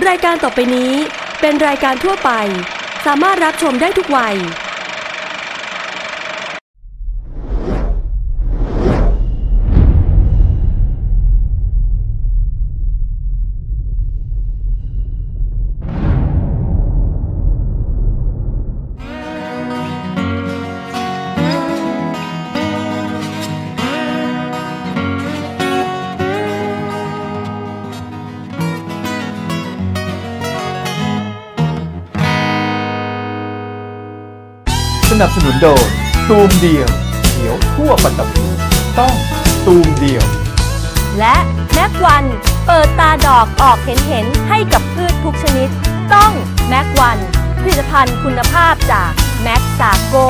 รายการต่อไปนี้เป็นรายการทั่วไปสามารถรับชมได้ทุกวัยสนับสนุนโดยตูมเดียวเขียวทั่วปัตตภีต้องตูมเดียวและแม็กวันเปิดตาดอกออกเห็นให้กับพืชทุกชนิดต้องแม็กวันผลิตภัณฑ์คุณภาพจากแม็กซาโก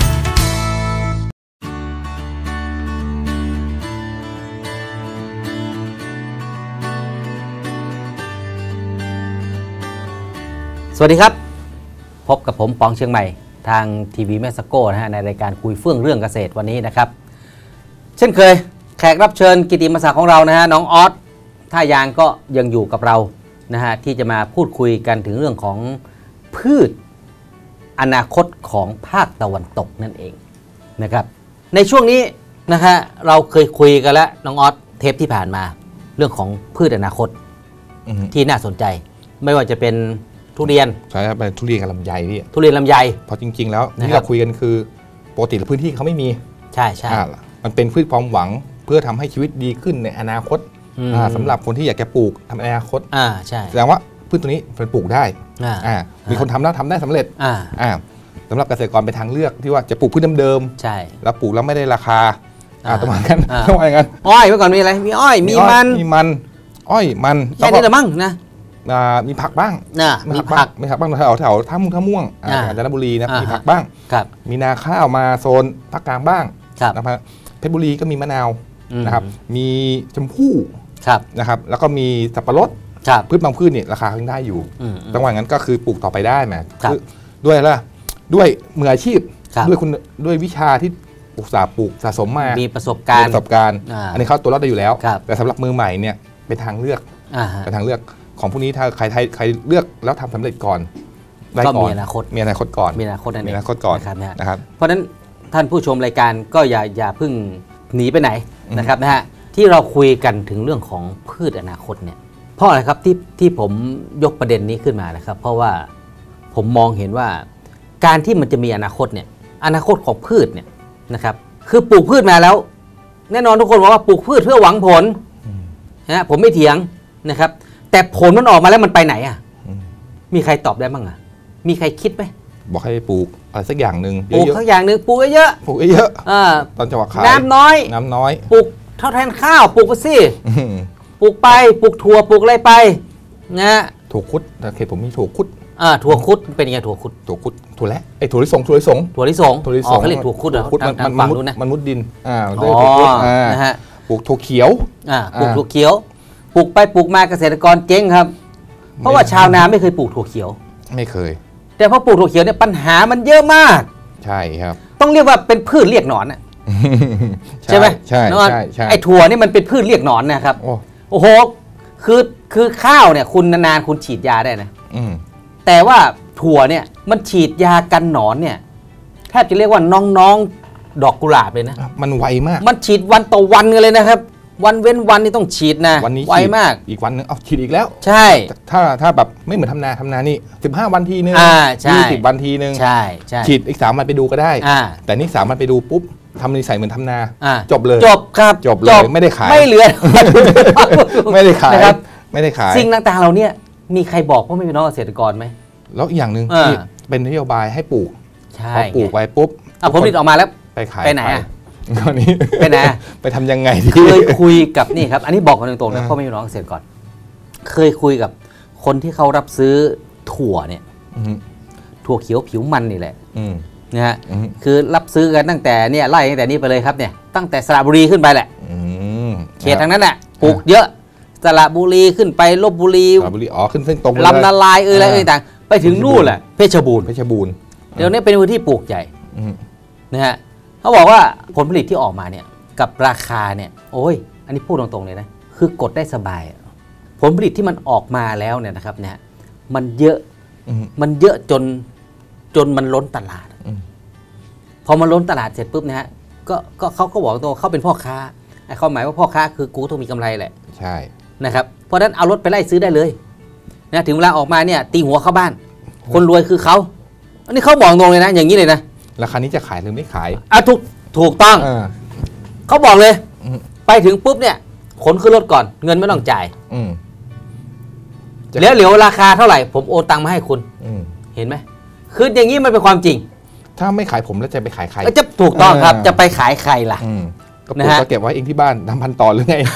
สวัสดีครับพบกับผมปองเชียงใหม่ทางทีวีแมสโก้นะฮะในรายการคุยเฟื่องเรื่องเกษตรวันนี้นะครับเช่นเคยแขกรับเชิญกิตติมศักดิ์ของเรานะฮะน้องออสท่ายางก็ยังอยู่กับเรานะฮะที่จะมาพูดคุยกันถึงเรื่องของพืชอนาคตของภาคตะวันตกนั่นเองนะครับในช่วงนี้นะฮะเราเคยคุยกันแล้วน้องออสเทปที่ผ่านมาเรื่องของพืชอนาคตที่น่าสนใจไม่ว่าจะเป็นทุเรียนใช่ครับเป็นทุเรียนกับลำไยพี่ทุเรียนลำไยเพราะจริงๆแล้วที่เราคุยกันคือปกติพื้นที่เขาไม่มีใช่ใช่มันเป็นพืชความหวังเพื่อทำให้ชีวิตดีขึ้นในอนาคตสำหรับคนที่อยากจะปลูกทำอนาคตใช่แสดงว่าพืชตัวนี้เป็นปลูกได้มีคนทำแล้วทำได้สำเร็จสำหรับเกษตรกรเป็นทางเลือกที่ว่าจะปลูกพืชเดิมใช่แล้วปลูกแล้วไม่ได้ราคาประมาณนั้นต้องว่าอย่างนั้นอ้อยเมื่อก่อนมีอะไรมีอ้อยมีมันอ้อยมันแค่นี้ละมั้งนะมีผักบ้างมีผักบ้างแถวท่าม่วงกาญจนบุรีนะมีผักบ้างมีนาข้าวมาโซนภาคกลางบ้างนะครับเพชรบุรีก็มีมะนาวนะครับมีชมพู่นะครับแล้วก็มีสับปะรดพืชบางพืชเนี่ยราคาขึ้นได้อยู่จังหวะนั้นก็คือปลูกต่อไปได้ไหมด้วยอะไรด้วยมืออาชีพด้วยวิชาที่อุตสาห์ปลูกสะสมมามีประสบการณ์อันนี้เขาตัวรอดได้อยู่แล้วแต่สำหรับมือใหม่เนี่ยเป็นทางเลือกของพวกนี้ถ้าใครเลือกแล้วทำสำเร็จก่อนก็มีอนาคตก่อนนะครับเพราะฉะนั้นท่านผู้ชมรายการก็อย่าเพิ่งหนีไปไหนนะครับนะฮะที่เราคุยกันถึงเรื่องของพืชอนาคตเนี่ยเพราะอะไรครับที่ผมยกประเด็นนี้ขึ้นมานะครับเพราะว่าผมมองเห็นว่าการที่มันจะมีอนาคตเนี่ยอนาคตของพืชเนี่ยนะครับคือปลูกพืชมาแล้วแน่นอนทุกคนบอกว่าปลูกพืชเพื่อหวังผลนะผมไม่เถียงนะครับแต่ผลมันออกมาแล้วมันไปไหนอ่ะมีใครตอบได้บ้างอ่ะมีใครคิดไหมบอกให้ปลูกอะไรสักอย่างหนึ่งปลูกสักอย่างหนึ่งปลูกเยอะตอนจังหวะขายน้ำน้อยปลูกเท่าแทนข้าวปลูกไปสิปลูกไปปลูกถั่วปลูกอะไรไปนะถั่วคุดเขตผมมีถั่วคุดถั่วคุดเป็นยังไงถั่วคุดถั่วและไอ้ถั่วลิสงเขาเรียกถั่วคุดเหรอมันมุดดินนะฮะปลูกถั่วเขียวปลูกถั่วเขียวปลูกไปปลูกมาเกษตรกรเจ๊งครับเพราะว่าชาวนาไม่เคยปลูกถั่วเขียวไม่เคยแต่พอปลูกถั่วเขียวเนี่ยปัญหามันเยอะมากใช่ครับต้องเรียกว่าเป็นพืชเรียกหนอนใช่ไหมใช่ไอ้ถั่วนี่มันเป็นพืชเรียกหนอนนะครับโอ้โหคือข้าวเนี่ยคุณนานๆคุณฉีดยาได้นะแต่ว่าถั่วเนี่ยมันฉีดยากันหนอนเนี่ยแทบจะเรียกว่าน้องๆดอกกุหลาบเลยนะมันไวมากมันฉีดวันต่อวันกันเลยนะครับวันเว้นวันนี่ต้องฉีดนะวันนี้ไวมากอีกวันนึงฉีดอีกแล้วใช่ถ้าแบบไม่เหมือนทำนานี่15วันทีนึง20วันทีนึงใช่ฉีดอีก3วันไปดูก็ได้แต่นี่3วันไปดูปุ๊บทำนิสัยเหมือนทำนาจบเลยจบครับจบเลยไม่ได้ขายไม่เหลือไม่ได้ขายนะครับไม่ได้ขายสิ่งต่างๆเราเนี่ยมีใครบอกว่าไม่เป็นน้องเกษตรกรไหมแล้วอีกอย่างหนึ่งเป็นนโยบายให้ปลูกพอปลูกไว้ปุ๊บผลผลิตออกมาแล้วไปขายไปไหนตอนนี้ไปไหนไปทำยังไงเคยคุยกับนี่ครับอันนี้บอกกันตรงๆนะพ่อแม่พี่น้องเกษตรกรเคยคุยกับคนที่เขารับซื้อถั่วเนี่ยถั่วเขียวผิวมันนี่แหละนะฮะคือรับซื้อกันตั้งแต่เนี่ยไล่ตั้งแต่นี้ไปเลยครับเนี่ยตั้งแต่สระบุรีขึ้นไปแหละเขตทางนั้นแหละปลูกเยอะสระบุรีขึ้นไปลพบุรีขึ้นเส้นตรงลำนาลายอะไรต่างไปถึงนู่นแหละเพชรบูรณ์เดี๋ยวนี้เป็นพื้นที่ปลูกใหญ่นะฮะเขาบอกว่าผลผลิตที่ออกมาเนี่ยกับราคาเนี่ยโอ้ยอันนี้พูดตรงๆเลยนะคือกดได้สบายผลผลิตที่มันออกมาแล้วเนี่ยนะครับเนี่ยมันเยอะมันเยอะจนมันล้นตลาดพอมันล้นตลาดเสร็จปุ๊บนะฮะก็เขาก็บอกตัวเขาเป็นพ่อค้าไอ้ความหมายว่าพ่อค้าคือกูต้องมีกำไรแหละใช่นะครับเพราะฉะนั้นเอารถไปไล่ซื้อได้เลยนะถึงเวลาออกมาเนี่ยตีหัวเข้าบ้านคนรวยคือเขาอันนี้เขาบอกตรงเลยนะอย่างนี้เลยนะราคานี้จะขายหรือไม่ขายถูกต้องเขาบอกเลยไปถึงปุ๊บเนี่ยขนขึ้นรถก่อนเงินไม่ต้องจ่ายแล้วเหลียวราคาเท่าไหร่ผมโอนตังค์มาให้คุณเห็นไหมคืออย่างนี้มันเป็นความจริงถ้าไม่ขายผมแล้วจะไปขายใครจะถูกต้องครับจะไปขายใครล่ะก็ปลูกก็เก็บไว้เองที่บ้านทำพันต่อหรือไง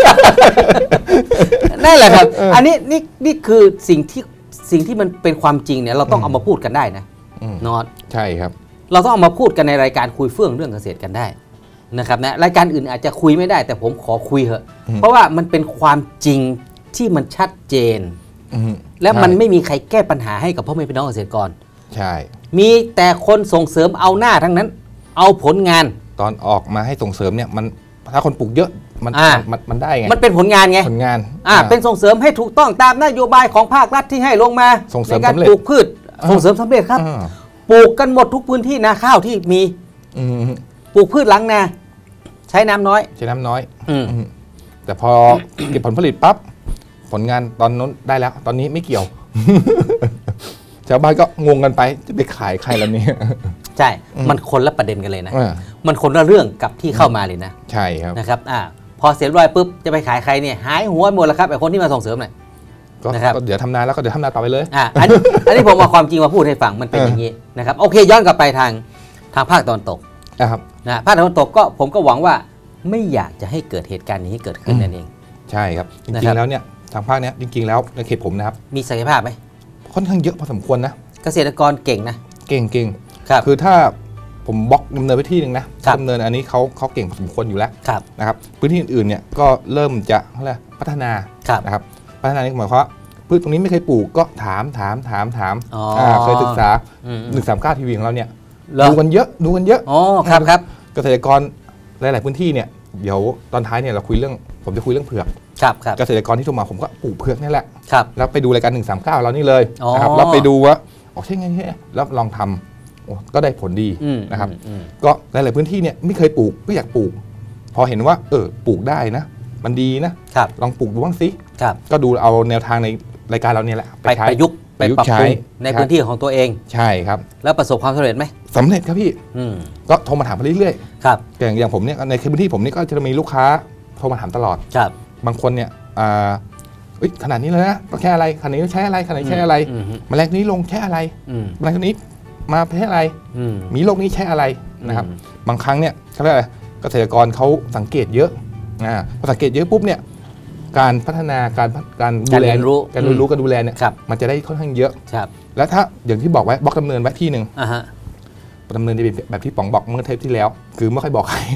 นั่นแหละครับอันนี้นี่คือสิ่งที่มันเป็นความจริงเนี่ยเราต้องเอามาพูดกันได้นะนอตใช่ครับเราต้องเอามาพูดกันในรายการคุยเฟื่องเรื่องเกษตรกันได้นะครับนะรายการอื่นอาจจะคุยไม่ได้แต่ผมขอคุยเถอะเพราะว่ามันเป็นความจริงที่มันชัดเจนและมันไม่มีใครแก้ปัญหาให้กับพ่อแม่พี่น้องเกษตรกรใช่มีแต่คนส่งเสริมเอาหน้าทั้งนั้นเอาผลงานตอนออกมาให้ส่งเสริมเนี่ยมันถ้าคนปลูกเยอะมันได้ไงมันเป็นผลงานไงผลงานเป็นส่งเสริมให้ถูกต้องตามนโยบายของภาครัฐที่ให้ลงมาในการปลูกพืชส่งเสริมสำเร็จครับปลูกกันหมดทุกพื้นที่นาข้าวที่มีปลูกพืชหลังนาใช้น้ำน้อยแต่พอเก็บผลผลิตปั๊บผลงานตอนนั้นได้แล้วตอนนี้ไม่เกี่ยวชาวบ้านก็งงกันไปจะไปขายใครแล้วเนี่ยใช่มันคนละประเด็นกันเลยนะมันคนละเรื่องกับที่เข้ามาเลยนะใช่ครับนะครับพอเสร็จร้อยปุ๊บจะไปขายใครเนี่ยหายหัวหมดแล้วครับไอ้คนที่มาส่งเสริมหน่อยนะครับเดี๋ยวทำนาแล้วก็เดี๋ยวทำนาต่อไปเลยอันนี้ผมเอาความจริงมาพูดให้ฟังมันเป็นอย่างนี้นะครับโอเคย้อนกลับไปทางภาคตะวันตกนะครับภาคตะวันตกก็ผมก็หวังว่าไม่อยากจะให้เกิดเหตุการณ์นี้เกิดขึ้นนั่นเองใช่ครับจริงๆแล้วเนี่ยทางภาคนี้จริงๆแล้วในเขตผมนะครับมีศักยภาพไหมค่อนข้างเยอะพอสมควรนะเกษตรกรเก่งนะเก่งคือถ้าผมบล็อกดำเนินไปที่หนึ่งนะดำเนินอันนี้เขาเก่งพอสมควรอยู่แล้วนะครับพื้นที่อื่นๆเนี่ยก็เริ่มจะพัฒนานะครับพัฒนานี่หมายความว่าพืชตรงนี้ไม่เคยปลูกก็ถามเคยศึกษา139 ทีวีของเราเนี่ยดูกันเยอะครับเกษตรกรหลายๆพื้นที่เนี่ยเดี๋ยวตอนท้ายเนี่ยเราผมจะคุยเรื่องเผือกเกษตรกรที่โทรมาผมก็ปลูกเผือกนี่แหละแล้วไปดูรายการ139เรานี่เลยนะครับแล้วไปดูว่าใช่ไงแล้วลองทำก็ได้ผลดีนะครับก็หลายๆพื้นที่เนี่ยไม่เคยปลูกก็อยากปลูกพอเห็นว่าปลูกได้นะมันดีนะลองปลูกดูบ้างสิก็ดูเอาแนวทางในรายการเราเนี่ยแหละไปประยุกต์ไปปรับปรุงในพื้นที่ของตัวเองใช่ครับแล้วประสบความสำเร็จไหมสำเร็จครับพี่ก็โทรมาถามไปเรื่อยๆครับอย่างผมเนี่ยในพื้นที่ผมนี่ก็จะมีลูกค้าโทรมาถามตลอดบางคนเนี่ยขนาดนี้เลยนะก็แค่อะไรขนาดนี้ใช้อะไรขนาดนี้ใช้อะไรแมลงนี้ลงใช้อะไรแมลงนี้มาใช้อะไรมีโรคนี้ใช้อะไรนะครับบางครั้งเนี่ยเขาเรียกอะไรเกษตรกรเขาสังเกตเยอะพอสังเกตเยอะปุ๊บเนี่ยการพัฒนาการดูแลการดูแลเนี่ยมันจะได้ค่อนข้างเยอะแล้วถ้าอย่างที่บอกไว้บล็อกดำเนินไว้ที่หนึ่งดำเนินในแบบที่ป๋องบอกเมื่อเทปที่แล้วคือไม่ค่อยบอกใคร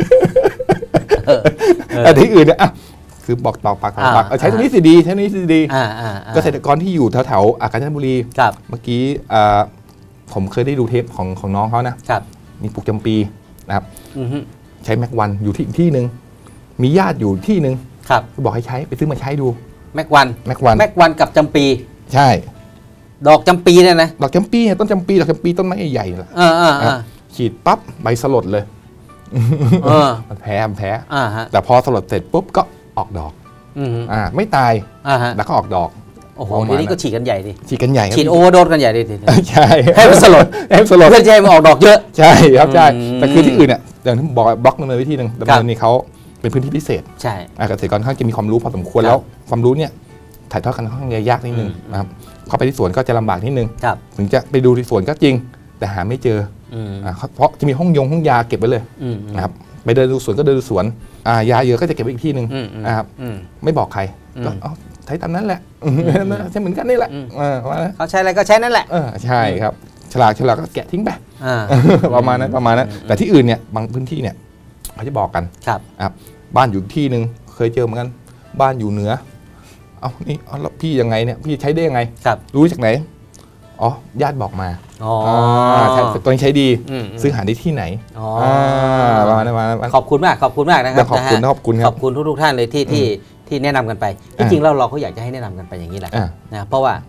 แต่ที่อื่นเนี่ยคือบอกต่อปากใช้ตรงนี้สิดีใช้ตรงนี้สิดีเกษตรกรที่อยู่แถวกาญจนบุรีเมื่อกี้ผมเคยได้ดูเทปของน้องเขานะมีปลูกจำปีนะครับใช้แม็กวันอยู่ที่หนึ่งมีญาติอยู่ที่หนึ่งบอกให้ใช้ไปซื้อมาใช้ดูแม็กวันกับจำปีใช่ดอกจำปีเนี่ยนะดอกจำปีต้นจำปีดอกจำปีต้นไม้ใหญ่ๆเลยฉีดปั๊บใบสลดเลยมันแพ้แต่พอสลดเสร็จปุ๊บก็ออกดอกไม่ตายแล้วก็ออกดอกโอ้โหทีนี้ก็ฉีดกันใหญ่ดิฉีดกันใหญ่ฉีดโอเวอร์โดสกันใหญ่ดิใช่ให้มันสลดเพื่อจะให้มันออกดอกเยอะใช่ครับใช่แต่คือที่อื่นเนี่ยอย่างที่บอกบล็อกดำเนินวิธีหนึ่งดำเนินนี่เขาเป็นพื้นที่พิเศษใช่เกษตรกรค่อนข้างจะมีความรู้พอสมควรแล้วความรู้เนี่ยถ่ายทอดกันค่อนข้างยากนิดนึงนะครับเข้าไปที่สวนก็จะลำบากนิดนึงถึงจะไปดูที่สวนก็จริงแต่หาไม่เจอเพราะจะมีห้องยาเก็บไว้เลยนะครับไปเดินดูสวนก็เดินดูสวนยาเยอะก็จะเก็บไว้อีกที่หนึ่งนะครับไม่บอกใครก็ใช้ตามนั้นแหละใช้เหมือนกันนี่แหละเขาใช้อะไรก็ใช้นั่นแหละใช่ครับฉลากก็แกะทิ้งไปประมาณนั้นแต่ที่อื่นเนี่ยบางพื้นที่เนี่ยเขาจะบอกกันครับบ้านอยู่ที่หนึ่งเคยเจอเหมือนกันบ้านอยู่เหนือนี่แล้วพี่ยังไงเนี่ยพี่ใช้ได้ยังไงรู้จากไหนญาติบอกมาตัวนี้ใช้ดีซื้อหาได้ที่ไหนประมาณนั้นขอบคุณมากนะครับขอบคุณทุกท่านเลยที่แนะนำกันไปจริงๆแล้วเราก็อยากจะให้แนะนำกันไปอย่างนี้แหละนะเพราะว่า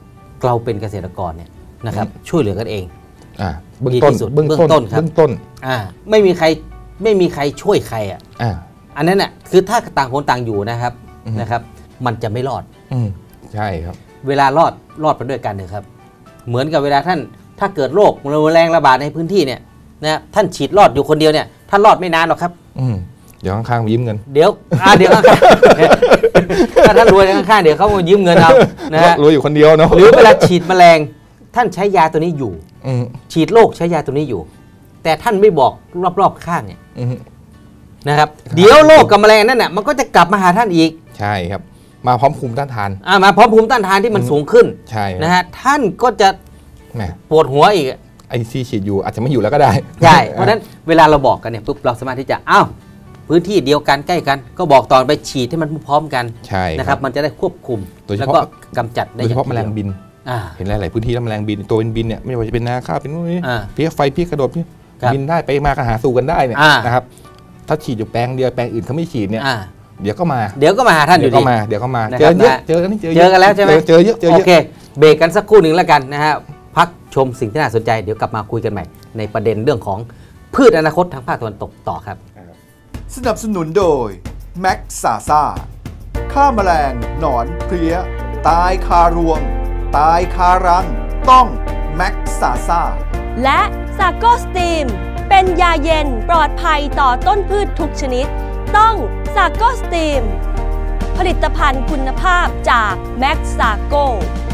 เราเป็นเกษตรกรเนี่ยนะครับช่วยเหลือกันเองเบื้องต้นเบื้องต้นไม่มีใครช่วยใครอันนั้นน่ะคือถ้าต่างคนต่างอยู่นะครับมันจะไม่รอดใช่ครับเวลารอดไปด้วยกันเลยครับเหมือนกับเวลาท่านถ้าเกิดโรคแรงระบาดในพื้นที่เนี่ยนะท่านฉีดรอดอยู่คนเดียวเนี่ยท่านรอดไม่นานหรอกครับเดี๋ยวข้างๆยืมเงินเดี๋ยวข้างๆถ้าท่านรวยข้างๆเดี๋ยวเขามายืมเงินเอานะฮะรวยอยู่คนเดียวเนาะหรือเวลาฉีดแมลงท่านใช้ยาตัวนี้อยู่ฉีดโรคใช้ยาตัวนี้อยู่แต่ท่านไม่บอกรอบๆข้างเนี่ยนะครับเดี๋ยวโรคกับแมลงนั่นน่ะมันก็จะกลับมาหาท่านอีกใช่ครับมาพร้อมภูมิต้านทานมาพร้อมภูมิต้านทานที่มันสูงขึ้นใช่นะฮะท่านก็จะปวดหัวอีกไอซีฉีดอยู่อาจจะไม่อยู่แล้วก็ได้ใช่เพราะฉะนั้นเวลาเราบอกกันเนี่ยปุ๊บเราสามารถที่จะพื้นที่เดียวกันใกล้กันก็บอกตอนไปฉีดให้มันพร้อมกันใช่นะครับมันจะได้ควบคุมแล้วก็กำจัดได้โดยเฉพาะแมลงบินเห็นหลายๆพื้นที่แล้วแมลงบินตัวบินเนี่ยไม่ว่าจะเป็นนาข้าวเป็นนู่นนี่เพี้ยไฟเพี้ยกระโดดบินได้ไปมากันหาสู่กันได้เนี่ยนะครับถ้าฉีดอยู่แปลงเดียวแปลงอื่นเขาไม่ฉีดเนี่ยเดี๋ยวก็มาหาท่านอยู่ดีเดี๋ยวก็มาเจอเยอะเจอกันแล้วใช่ไหมเจอเยอะโอเคเบรกกันสักครู่หนึ่งแล้วกันนะฮะพักชมสิ่งที่น่าสนใจเดี๋ยวกลับมาคุยกันใหม่ในประเด็นเรื่องของพืชอนาคตทางภาคตะวันตกต่อครับสนับสนุนโดยแม็กซาซ่าฆ่าแมลงหนอนเพลี้ยตายคารวงตายคารังต้องแม็กซาซ่าและซาโกสตีมเป็นยาเย็นปลอดภัยต่อต้นพืชทุกชนิดต้องซาโกสตีมผลิตภัณฑ์คุณภาพจากแม็กซาโก